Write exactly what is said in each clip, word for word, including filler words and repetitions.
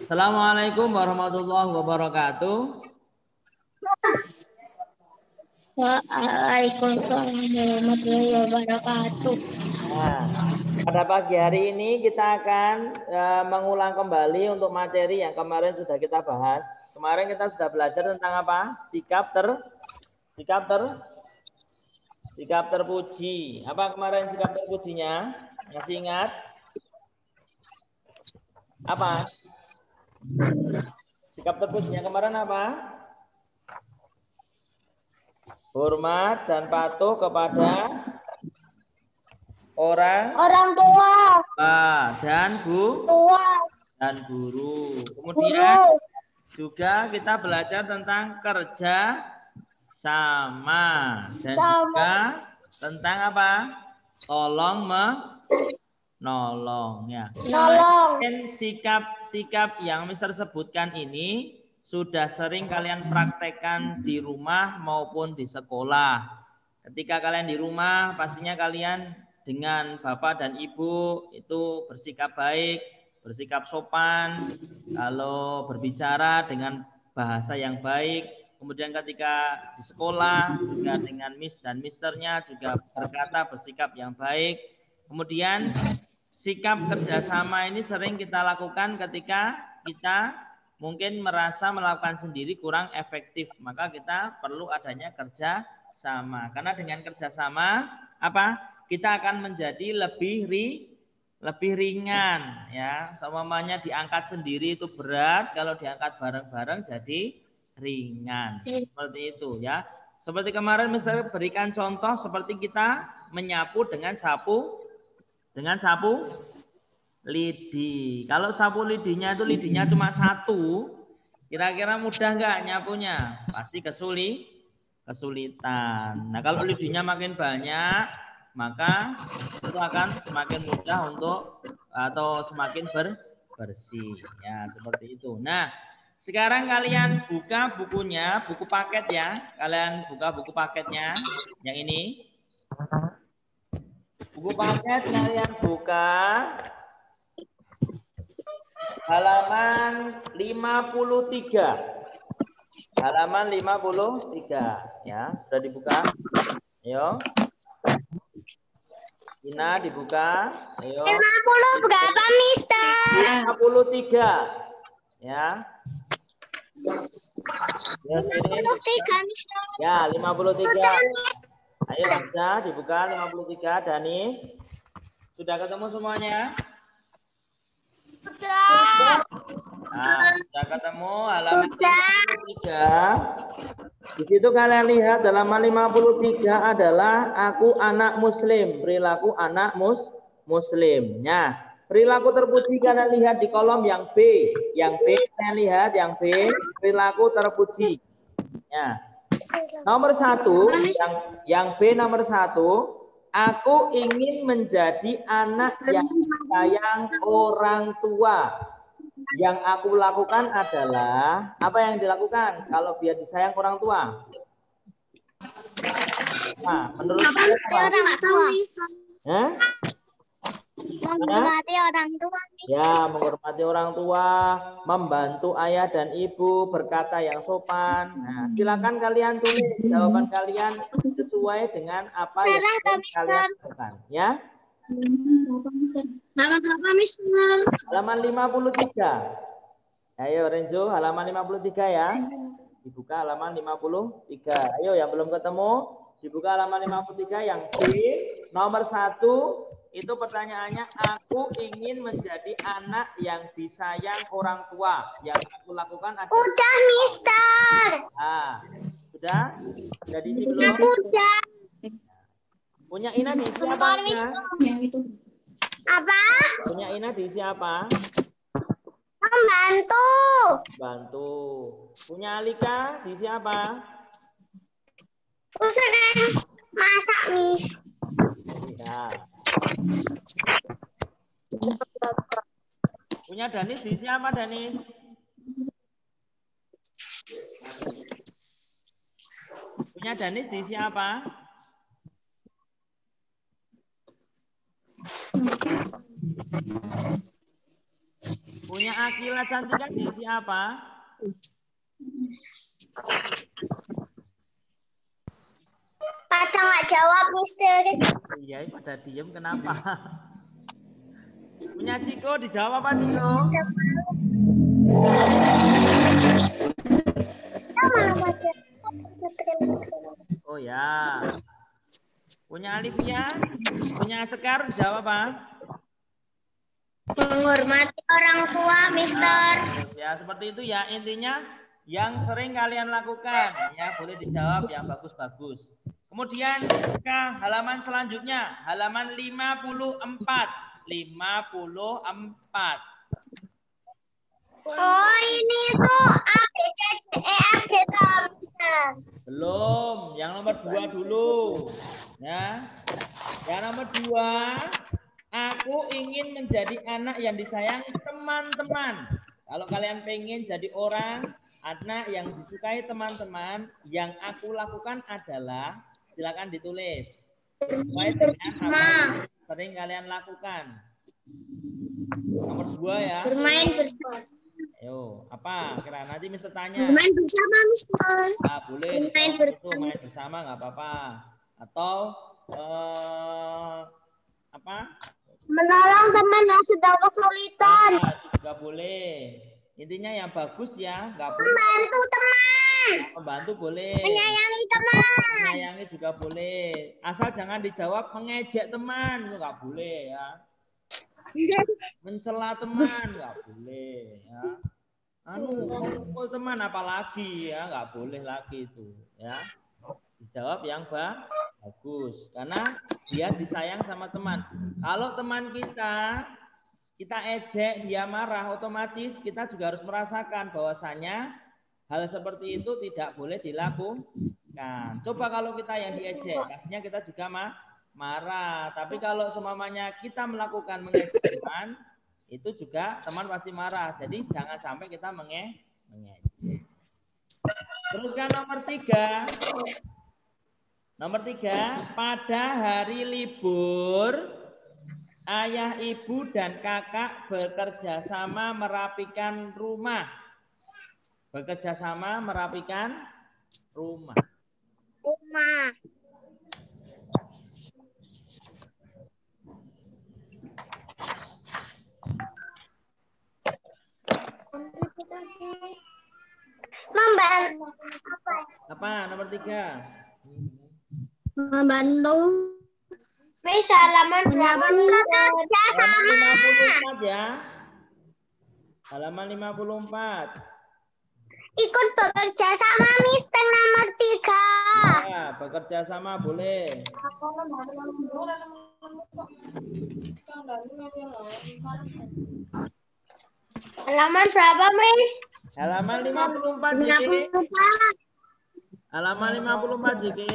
Assalamualaikum warahmatullahi wabarakatuh. Waalaikumsalam warahmatullahi wabarakatuh. Nah, pada pagi hari ini kita akan uh, mengulang kembali untuk materi yang kemarin sudah kita bahas. Kemarin kita sudah belajar tentang apa? Sikap ter, sikap ter, sikap terpuji. Apa kemarin sikap terpujinya? Masih ingat? Apa? Sikap terpujinya kemarin apa? Hormat dan patuh kepada orang orang tua ah, dan bu tua dan guru. Kemudian guru juga kita belajar tentang kerja sama dan sama juga tentang apa? Tolong menolong ya. nolong. Dan sikap-sikap yang mister sebutkan ini sudah sering kalian praktekkan di rumah maupun di sekolah. Ketika kalian di rumah, pastinya kalian dengan bapak dan ibu itu bersikap baik, bersikap sopan, kalau berbicara dengan bahasa yang baik. Kemudian ketika di sekolah juga dengan miss dan misternya juga berkata bersikap yang baik. Kemudian sikap kerjasama ini sering kita lakukan ketika kita mungkin merasa melakukan sendiri kurang efektif, maka kita perlu adanya kerja sama. Karena dengan kerjasama apa? Kita akan menjadi lebih ri, lebih ringan ya. Seumpamanya diangkat sendiri itu berat, kalau diangkat bareng-bareng jadi ringan. Seperti itu ya. Seperti kemarin misalnya berikan contoh seperti kita menyapu dengan sapu dengan sapu lidi. Kalau sapu lidinya itu lidinya cuma satu, kira-kira mudah nggak nyapunya? Pasti kesuli, kesulitan. Nah kalau lidinya makin banyak, maka itu akan semakin mudah untuk atau semakin ber, bersih. Ya seperti itu. Nah sekarang kalian buka bukunya, buku paket ya. Kalian buka buku paketnya, yang ini. Buku paket kalian buka halaman lima puluh tiga. Halaman lima puluh tiga ya, sudah dibuka. Ayo. Ina dibuka. Ayo. lima puluh berapa, Mister? lima puluh tiga. Ya. Ya, lima puluh tiga, Mister. Ya, lima puluh tiga. Ayo Hamzah dibuka lima puluh tiga. Danis. Sudah ketemu semuanya? Sudah. Nah, sudah ketemu halaman lima puluh tiga. Di situ kalian lihat halaman lima puluh tiga adalah aku anak muslim, perilaku anak mus muslimnya. Perilaku terpuji kalian lihat di kolom yang B. Yang B kalian lihat yang B, perilaku terpuji. Ya. Nomor satu, yang yang B nomor satu, aku ingin menjadi anak yang sayang orang tua. Yang aku lakukan adalah, apa yang dilakukan kalau biar disayang orang tua? Nah, menurut saya apa? Orang tua. Eh? Menghormati orang tua. Ya, menghormati orang tua, membantu ayah dan ibu, berkata yang sopan. Nah, silakan kalian tulis jawaban kalian sesuai dengan apa yang kalian lakukan, ya. Halaman berapa, Mister? Halaman lima puluh tiga. Ayo Renzo, halaman lima puluh tiga ya. Dibuka halaman lima puluh tiga. Ayo yang belum ketemu, dibuka halaman lima puluh tiga yang B. Nomor satu, itu pertanyaannya, aku ingin menjadi anak yang disayang orang tua. Yang aku lakukan adalah... Udah, Mister. Ah, sudah? Sudah diisi belum? Udah. Punya Ina diisi apa? Apa? Punya Ina diisi apa? Membantu. Bantu. Punya Alika diisi apa? Usahakan masak, Miss. Ya. Punya Danis diisi apa, Danis? Punya Danis diisi apa? Punya Punya Akila Cantika diisi apa? Pada nggak jawab, Mister. Iya, pada diem kenapa? Punya Ciko dijawab apa Ciko? Oh ya. Punya Alivia? Punya Sekar dijawab apa? Menghormati orang tua, Mister. Nah, ya seperti itu ya, intinya yang sering kalian lakukan ya, boleh dijawab yang bagus-bagus. Kemudian ke halaman selanjutnya, halaman lima puluh empat. lima puluh empat. Oh, ini tuh A, B, C, D, E, F, G, H. Belum, yang nomor dua dulu. Ya. Yang nomor dua, aku ingin menjadi anak yang disayangi teman-teman. Kalau kalian pengen jadi orang, anak yang disukai teman-teman, yang aku lakukan adalah, silakan ditulis. Sesuai dengan apa yang sering kalian lakukan. Nomor dua ya. Bermain bersama. Ayo, apa? Kira nanti Mister tanya. Bermain bersama, Mister. Nah, boleh Bermain dijawab itu bersama. main bersama nggak apa-apa. Atau eh, apa? Menolong teman yang sedang kesulitan. Nah, itu juga boleh. Intinya yang bagus ya, nggak boleh. Membantu teman. Membantu boleh. Menyayangi teman. Menyayangi juga boleh. Asal jangan dijawab mengejek teman, itu nggak boleh ya. Mencela teman nggak boleh ya. Anu mukul teman apalagi ya, nggak boleh lagi itu ya. Dijawab yang ba bagus karena dia disayang sama teman. Kalau teman kita kita ejek, dia marah, otomatis kita juga harus merasakan bahwasanya hal seperti itu tidak boleh dilakukan. Coba kalau kita yang diejek, pastinya kita juga mah marah. Tapi kalau semuanya kita melakukan mengejek teman, itu juga teman pasti marah. Jadi jangan sampai kita menge mengejek. Teruskan nomor tiga. Nomor tiga, pada hari libur, ayah, ibu, dan kakak bekerja sama merapikan rumah. Bekerja sama merapikan rumah. Rumah. Membantu. Apa nomor tiga? Membantu. Miss, halaman berapa? Bekerja Halaman sama. lima puluh empat ya. Halaman lima puluh empat. Ikut bekerja sama, Mister nomor tiga. Ya, bekerja sama boleh. Halaman berapa, Miss? Halaman lima puluh empat J K. Halaman lima puluh empat J K.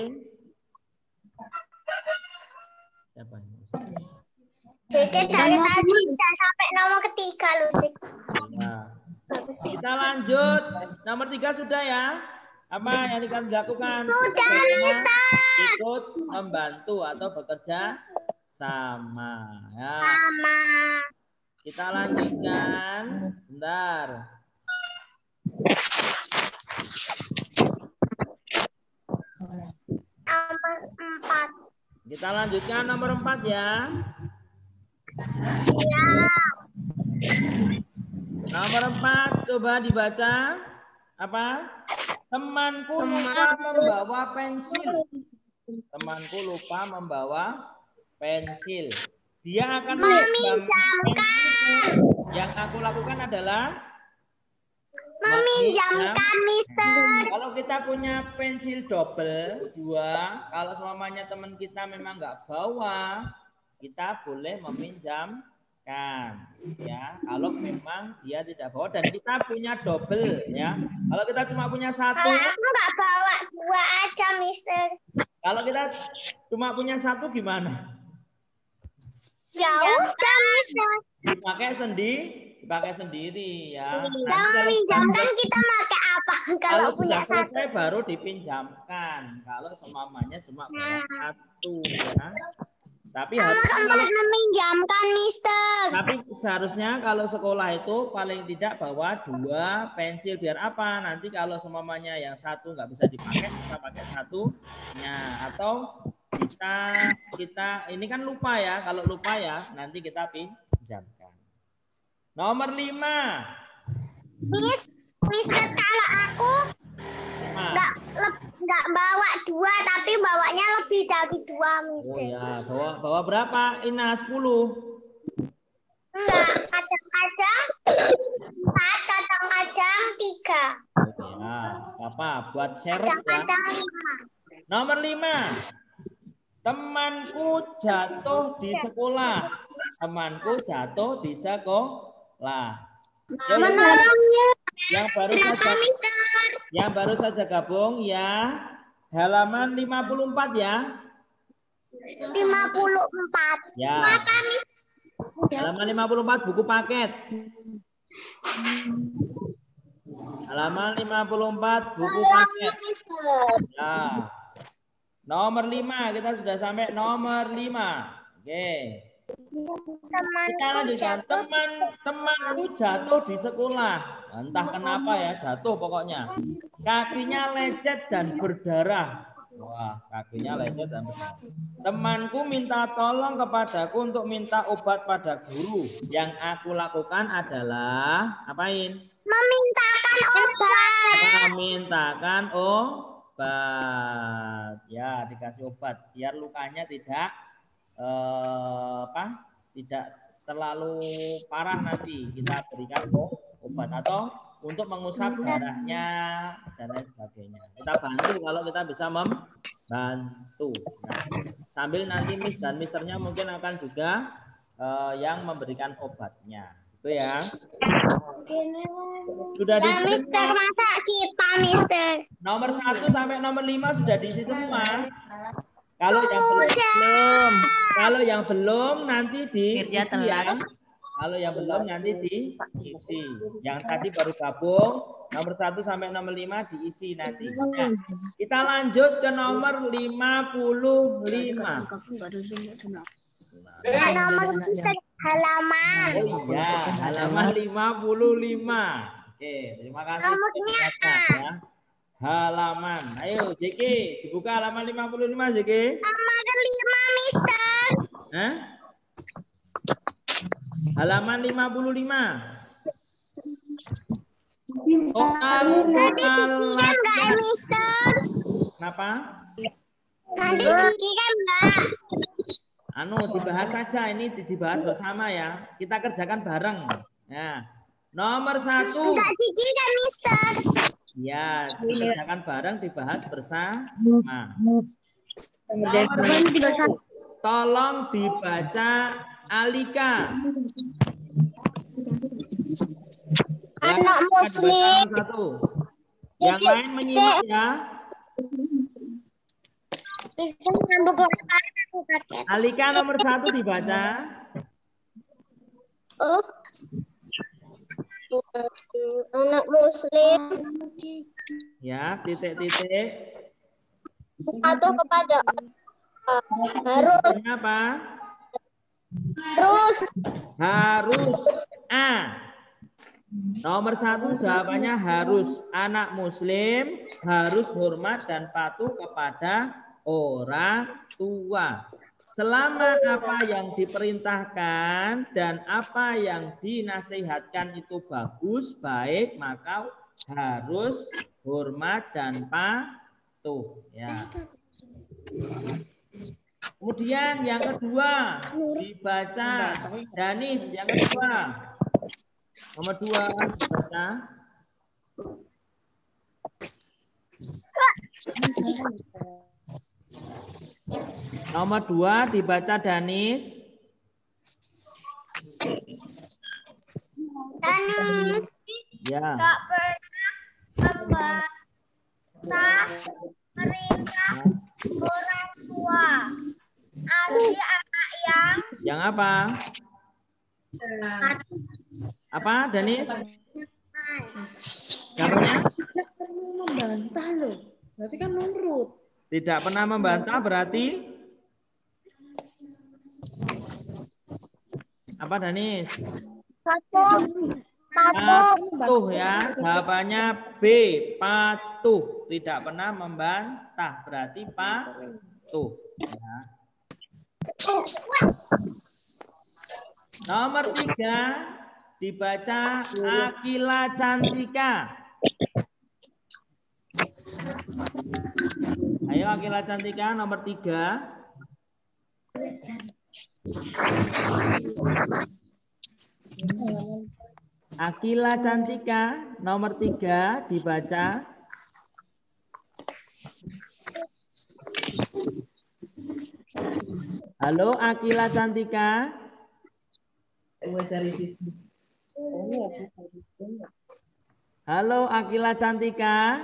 Siapa ini? Jadi dari tadi udah sampai nomor ketiga, Lucy. Ya. Kita lanjut. Nomor tiga sudah ya. Apa yang akan dilakukan? Sudah, Mister. Ikut membantu atau bekerja sama. Ya. Sama. Kita lanjutkan. Bentar. Nomor empat. Kita lanjutkan nomor empat ya. Ya. Nomor empat, coba dibaca. Apa? Temanku lupa membawa pensil. Temanku lupa membawa pensil. Dia akan meminjamkan. Yang aku lakukan adalah meminjamkan, Mister. Kalau kita punya pensil double dua, kalau semuanya teman kita memang nggak bawa, kita boleh meminjamkan, ya. Kalau memang dia tidak bawa dan kita punya double, ya. Kalau kita cuma punya satu, Kalau aku nggak bawa dua aja, Mister. Kalau kita cuma punya satu gimana? Ya udah, Mister. Dipakai sendiri, dipakai sendiri, ya. Kalau meminjamkan kita pakai apa? Kalau, Kalau punya sudah satu. selesai baru dipinjamkan. Kalau semuanya cuma punya satu, ya. Tapi nomor harusnya empat kalau, meminjamkan, Mister. tapi seharusnya kalau sekolah itu paling tidak bawa dua pensil. Biar apa? Nanti kalau semuanya yang satu nggak bisa dipakai, kita pakai satunya. Atau kita kita ini kan lupa ya. Kalau lupa ya nanti kita pinjamkan. Nomor lima. Miss, Mister, kalau aku nggak nggak bawa dua, tapi bawanya lebih dari dua, Mister. Oh ya, bawa bawa berapa? Ina sepuluh. Enggak, kadang-kadang empat, kadang-kadang tiga. Oke, nah, apa? Buat syarat ya. Kadang-kadang lima. Nomor lima. Temanku jatuh di sekolah. Temanku jatuh di sekolah. Yo, Menolongnya. yang baru saja yang baru saja gabung ya, halaman lima puluh empat ya. lima puluh empat. Ya. Halaman lima puluh empat buku paket. Halaman lima puluh empat buku paket. Ya. Nomor lima, kita sudah sampai nomor lima. Oke. Kita lanjutkan. Teman temanku jatuh di sekolah. Entah kenapa ya, jatuh pokoknya. Kakinya lecet dan berdarah. Wah, kakinya lecet dan berdarah. Temanku minta tolong kepadaku untuk minta obat pada guru. Yang aku lakukan adalah apain? Memintakan obat. Memintakan obat. Ya, dikasih obat biar lukanya tidak eh, apa? Tidak terlalu parah, nanti kita berikan obat atau untuk mengusap darahnya dan lain sebagainya. Kita bantu kalau kita bisa membantu. Nah, sambil nanti Miss dan Misternya mungkin akan juga uh, yang memberikan obatnya. Itu ya. Sudah di ya, Mister, masa kita, Mister? Nomor satu sampai nomor lima sudah diisi semua. Kalau yang belum, kalau yang belum nanti diisi ya. Kalau yang belum nanti diisi. Yang tadi baru gabung, nomor satu sampai nomor lima diisi nanti. Nah, kita lanjut ke nomor lima puluh lima. Nomor Mister halaman. Oh iya, halaman lima puluh lima. Oke, terima kasih. Nomornya ya. Halaman. Ayo, J K, dibuka halaman lima puluh lima, J K. Nomor lima, Mister. Hah? Halaman lima puluh lima. Soal soal enggak, Mister? Kenapa? Nanti kan enggak. Anu, dibahas saja, ini dibahas bersama ya. Kita kerjakan bareng. Nah, nomor satu. Enggak Cici kan, Mister? Ya, dikerjakan bareng, dibahas bersama. Nomor satu. Tolong dibaca Alika. Anak ya, muslim. Satu. Yang lain menyimak ya. Alika nomor satu dibaca. Oh. Anak muslim. Ya, titik-titik. Atau kepada harus. Apa? Harus. Harus. A. Nomor satu jawabannya harus. Anak muslim harus hormat dan patuh kepada orang tua. Selama apa yang diperintahkan dan apa yang dinasihatkan itu bagus, baik, maka harus hormat dan patuh. Ya. Kemudian yang kedua dibaca Danis, yang kedua. Nomor dua dibaca. Nomor dua dibaca Danis. Danis. Ya. Gak pernah membantah perintah orang tua. Abi anak yang. Yang apa? Apa Danis? Gambarnya? Tidak pernah membantah loh. Berarti kan nurut. Tidak pernah membantah berarti Apa Danis? Patuh. Patuh. Patuh ya. Jawabannya B. Patuh. Tidak pernah membantah. Berarti patuh. Ya. Nomor tiga dibaca Akila Cantika. Ayo Akila Cantika nomor tiga. Akila Cantika nomor tiga dibaca. Halo Akila Cantika. Halo Akila Cantika.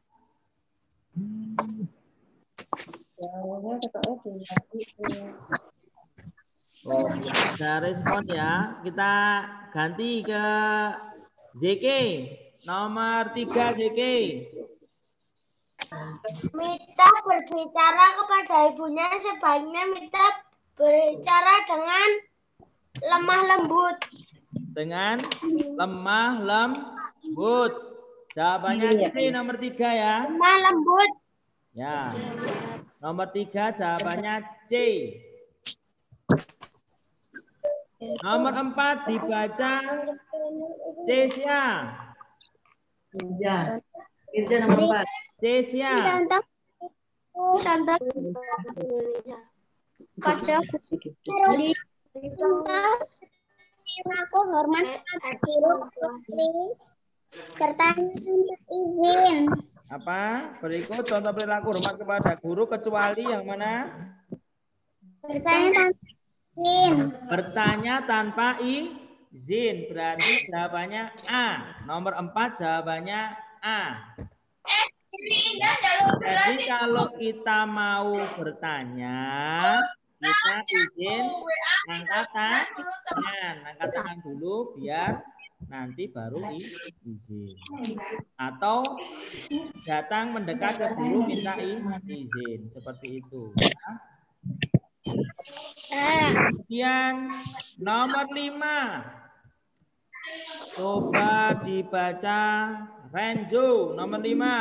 Oh, ada respon ya. Kita ganti ke Z K. Nomor tiga Z K. Mita berbicara kepada ibunya, sebaiknya Mita berbicara dengan lemah lembut. Dengan lemah lembut. Jawabannya C nomor tiga ya. Lemah lembut. Ya. Nomor tiga jawabannya C. Nomor empat dibaca Cesia. Ya. Kerja nomor empat. Cesia. Contoh. Contoh. Pada aku hormat guru serta izin. Apa? Berikut contoh perilaku hormat kepada guru kecuali yang mana? Bertanya tanpa izin. Bertanya tanpa izin. Berarti jawabannya A. Nomor empat jawabannya A. Jadi kalau kita mau bertanya, kita izin angkat tangan. Angkat tangan dulu biar nanti baru izin. Atau datang mendekat ke guru minta izin. Seperti itu. Kemudian nomor lima. Coba dibaca Renzo nomor lima.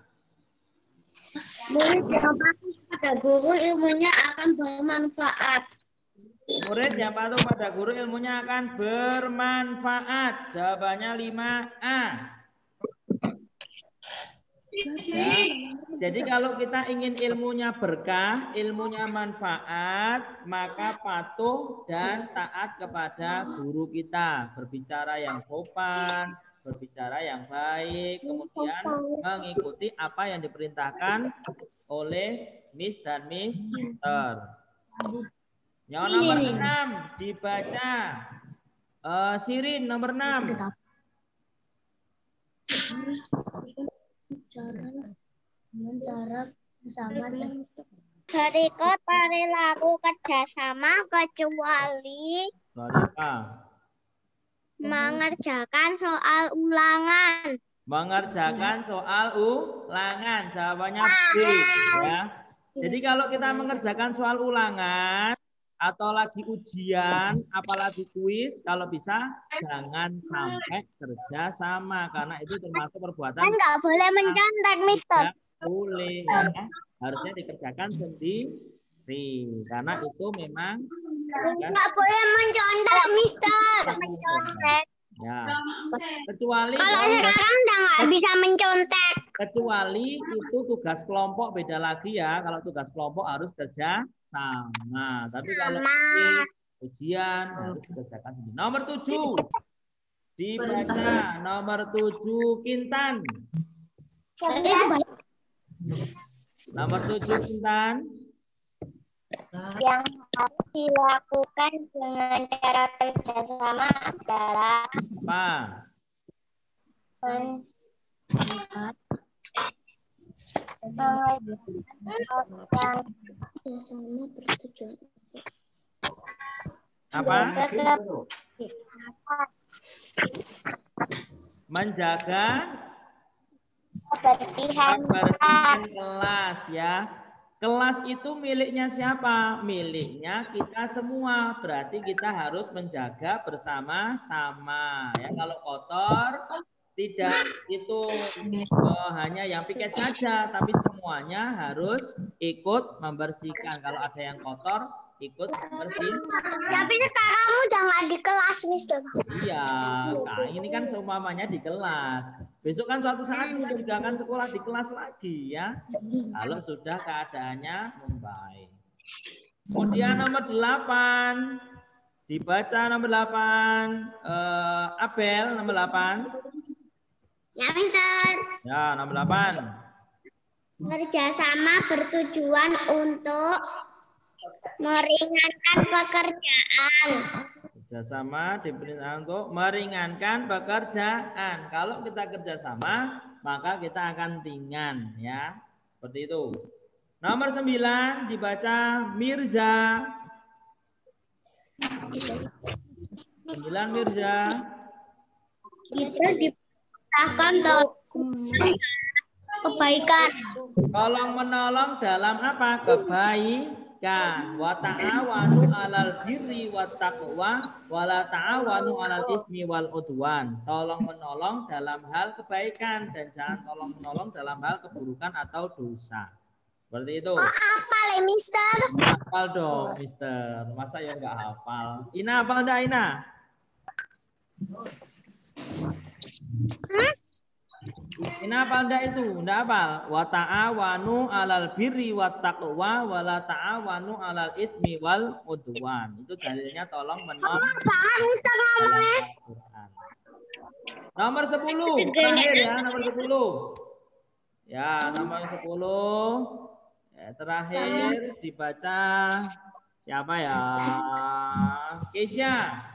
Murid yang patuh pada guru ilmunya akan bermanfaat. Murid yang patuh pada guru ilmunya akan bermanfaat. Jawabannya lima A. Ya. Jadi kalau kita ingin ilmunya berkah, ilmunya manfaat, maka patuh dan taat kepada guru kita. Berbicara yang sopan, berbicara yang baik, kemudian mengikuti apa yang diperintahkan oleh Miss dan Mister. Yang nomor enam dibaca uh, Sirin nomor enam. Dengan cara bersama dan berikut perilaku kerjasama kecuali Berapa? mengerjakan soal ulangan. Mengerjakan soal ulangan. Jawabannya B. Ya. Jadi kalau kita mengerjakan soal ulangan atau lagi ujian, apalagi kuis, kalau bisa jangan sampai kerja sama karena itu termasuk perbuatan. Kan nggak boleh mencontek, Mister. Tidak boleh, ya. Harusnya dikerjakan sendiri karena itu memang nggak boleh mencontek, Mister. Mencontek. Ya. Kecuali kalau sekarang udah nggak bisa mencontek. Kecuali itu tugas kelompok beda lagi ya. Kalau tugas kelompok harus kerja sama. Tapi kalau ini ujian harus dikerjakan sendiri. Nomor tujuh dibaca. Nomor tujuh Kintan. Nomor tujuh Kintan. Yang harus dilakukan dengan cara kerjasama adalah apa? Men yang bertujuan apa? Menjaga kebersihan kebersihan kelas ya. Kelas itu miliknya siapa? Miliknya kita semua. Berarti kita harus menjaga bersama-sama. Ya, kalau kotor tidak itu oh, hanya yang piket saja, tapi semuanya harus ikut membersihkan. Kalau ada yang kotor, ikut membersihkan. Tapi kamu jangan di kelas, Mister. Iya, nah ini kan seumpamanya di kelas. Besok kan suatu saat kita juga akan sekolah di kelas lagi ya. Kalau sudah keadaannya membaik. Kemudian nomor delapan. Dibaca nomor delapan. Eh, Abel nomor delapan. Ya, Mister. Ya, nomor delapan. Kerjasama bertujuan untuk meringankan pekerjaan. Kerjasama diperintahkan untuk meringankan pekerjaan. Kalau kita kerjasama, maka kita akan ringan ya. Seperti itu. Nomor sembilan dibaca Mirza. Sembilan Mirza. Kita diperintahkan kebaikan. Tolong menolong dalam apa? Kebaikan. Wa ta'awanu 'alal birri wat taqwa wa la ta'awanu 'alal itsmi wal udwan. Tolong menolong dalam hal kebaikan dan jangan tolong menolong dalam hal keburukan atau dosa. Seperti itu. Oh, hafal ya, Mister? Hafal dong, Mister. Masa ya nggak hafal? Ina hafal enggak, Ina? Hmm? Ina hafal enggak itu? Enggak hafal. Wa ta'awanu 'alal birri wat taqwa wa la ta'awanu 'alal itsmi wal udwan. Itu dalilnya tolong menolong. Mister ngomongnya. Nomor sepuluh. Terakhir ya, nomor sepuluh. Ya, nomor sepuluh. Ya, terakhir dibaca siapa ya? Keisha.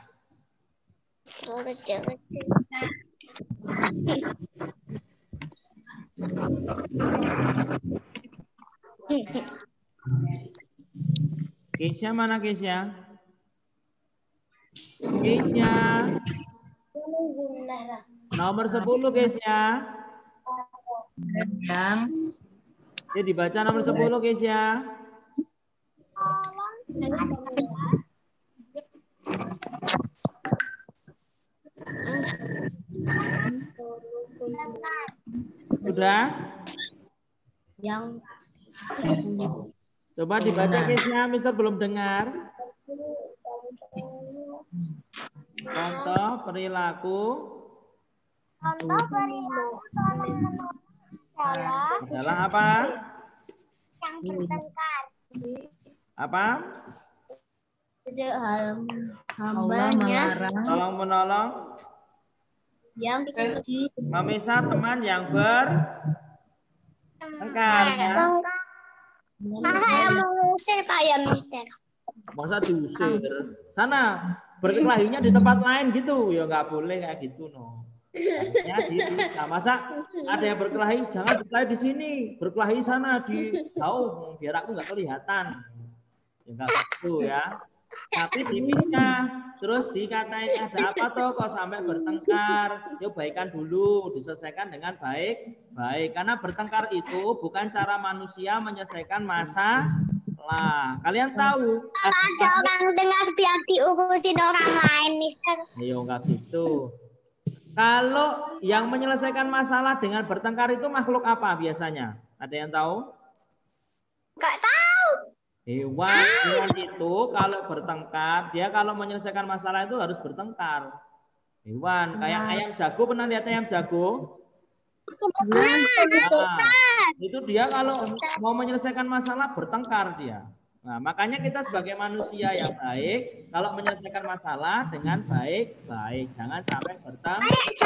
Keisha mana Keisha? Keisha. Nomor sepuluh Keisha. Yang Ya dibaca nomor sepuluh Keisha. Sudah? Yang Coba dibaca Keisha, Mister belum dengar. Contoh perilaku contoh perilaku adalah adalah apa? yang bertengkar. Apa? Hambanya Tolong menolong yang di memisah teman yang bertengkar ya. Masa yang mengusir Pak ya, Mister? Masa diusir? Sana berkelahinya di tempat lain gitu. Ya nggak boleh kayak gitu no. Ya, di, nah, masa ada yang berkelahi, jangan berkelahi di sini, berkelahi sana di jauh, biar aku nggak kelihatan. Ya nggak gitu ya. Tapi dipisah, terus dikatain ada apa toh kok sampai bertengkar? Yuk baikan dulu, diselesaikan dengan baik, baik. Karena bertengkar itu bukan cara manusia menyelesaikan masalah. Kalian tahu? Ada orang dengar biar diurusin orang lain, Mister. Ayo nggak gitu. Kalau yang menyelesaikan masalah dengan bertengkar itu makhluk apa biasanya? Ada yang tahu? Nggak tahu. Hewan, hewan itu kalau bertengkar, dia kalau menyelesaikan masalah itu harus bertengkar. Hewan, kayak ayam jago, pernah lihat ayam jago? Nah, itu dia kalau mau menyelesaikan masalah bertengkar dia. Nah, makanya kita sebagai manusia yang baik, kalau menyelesaikan masalah dengan baik-baik, jangan sampai bertengkar.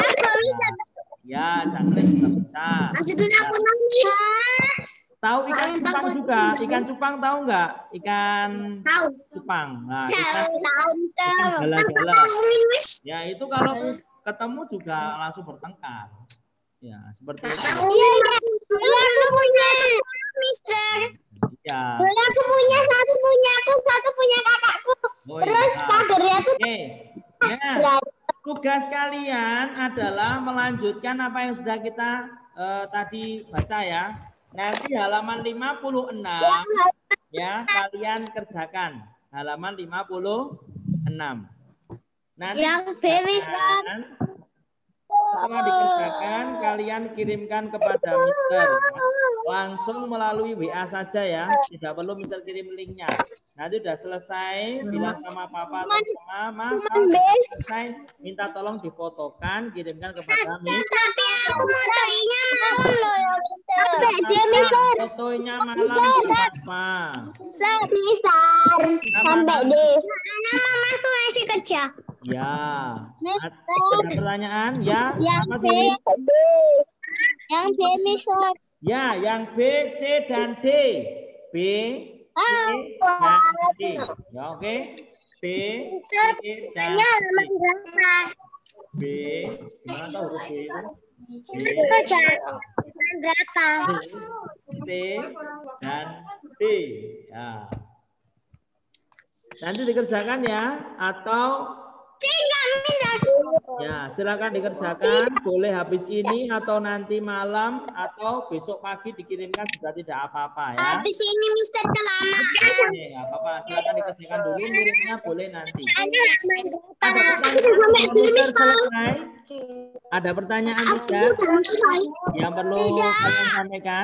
Ya, jangan bisa. Ya. Tahu ikan cupang juga? Ikan cupang tahu nggak? Ikan cupang. Nah, ikan, ikan gala-gala. Ya, itu kalau ketemu juga langsung bertengkar. Ya, seperti itu. Iya, iya. Aku punya, Mister. Ya. Boleh aku punya, satu punya aku, satu punya kakakku. Oh, Terus iya. pagarnya tuh Oke. Nah, tugas kalian adalah melanjutkan apa yang sudah kita eh, tadi baca ya. Nanti halaman lima puluh enam ya kalian kerjakan. Halaman lima puluh enam. Nanti Yang B, Mister. setelah dikerjakan kalian kirimkan kepada Mister langsung melalui W A saja ya, tidak perlu Mister kirim linknya. Nanti udah selesai bilang sama papa atau mama, selesai minta tolong difotokan kirimkan kepada Mister. Tapi aku fotonya malam loh ya Mister. Mister. Fotonya malam apa? Mister. Mister. Sampai deh. Karena mamaku masih kerja. Ya. Mister. Ada pertanyaan ya? Yang Apa B. sih? Yang B, Mister. Ya, yang B, C, dan D. B, C, dan D. Ya, oke. B, C, dan D. B, gimana tahu huruf B itu? B, Berapa? C, dan D. Ya. Nanti dikerjakan ya, atau ya silakan dikerjakan, boleh habis ini atau nanti malam atau besok pagi dikirimkan juga tidak apa-apa ya. Habis ini Mister kelamaan. Oke, nggak apa-apa, silakan dikerjakan dulu, kirimnya boleh nanti. Ada pertanyaan selesai? Ada pertanyaan juga yang perlu kalian sampaikan?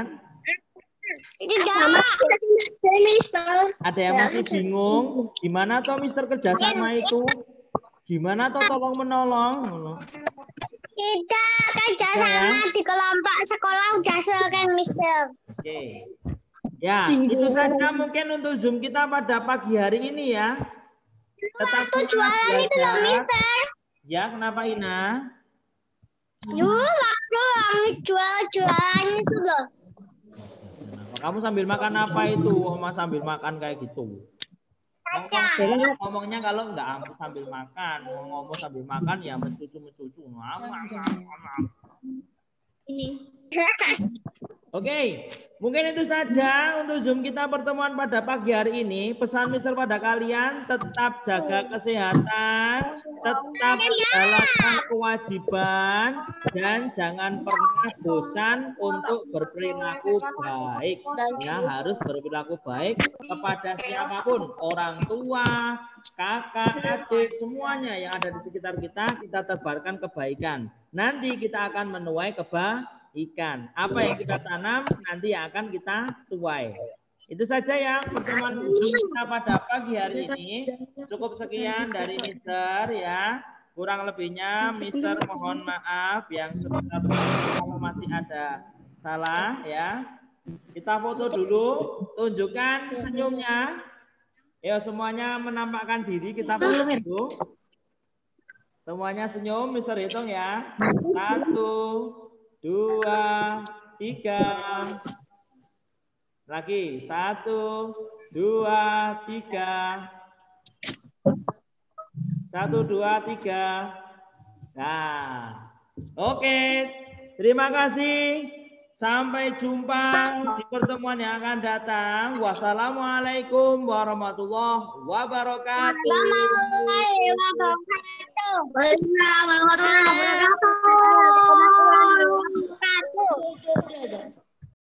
Ada yang masih bingung gimana toh Mister kerjasama itu? Gimana toh tolong menolong? Kita kerjasama di kelompok sekolah udah sering Mister. Oke. Ya, itu saja mungkin untuk Zoom kita pada pagi hari ini ya. Tetap Aku jualan itu loh Mister. Ya, kenapa Ina? Yuk, waktu kami jual-jualan itu loh. Kamu sambil makan apa itu? Oma sambil makan kayak gitu. Ngomong, ngomongnya kalau nggak ambil sambil makan, mau ngomong sambil makan ya mencucu-mencucu. Ini. Oke, mungkin itu saja untuk Zoom kita pertemuan pada pagi hari ini. Pesan Mister pada kalian, tetap jaga kesehatan, tetap jalankan kewajiban, dan jangan pernah bosan untuk berperilaku baik. Ya, harus berperilaku baik kepada siapapun, orang tua, kakak, adik, semuanya yang ada di sekitar kita, kita tebarkan kebaikan. Nanti kita akan menuai kebaikan. Ikan. Apa yang kita tanam nanti yang akan kita tuai. Itu saja ya pertemuan kita pada pagi hari ini. Cukup sekian dari Mister ya. Kurang lebihnya Mister mohon maaf yang sebesar-besarnya kalau masih ada salah ya. Kita foto dulu, tunjukkan senyumnya. Ya semuanya menampakkan diri, kita foto dulu. Semuanya senyum, Mister hitung ya. Satu, dua, tiga, lagi satu, dua, tiga, satu, dua, tiga. Nah, oke, terima kasih. Sampai jumpa di pertemuan yang akan datang. Wassalamualaikum warahmatullahi wabarakatuh. Warahmatullahi wabarakatuh.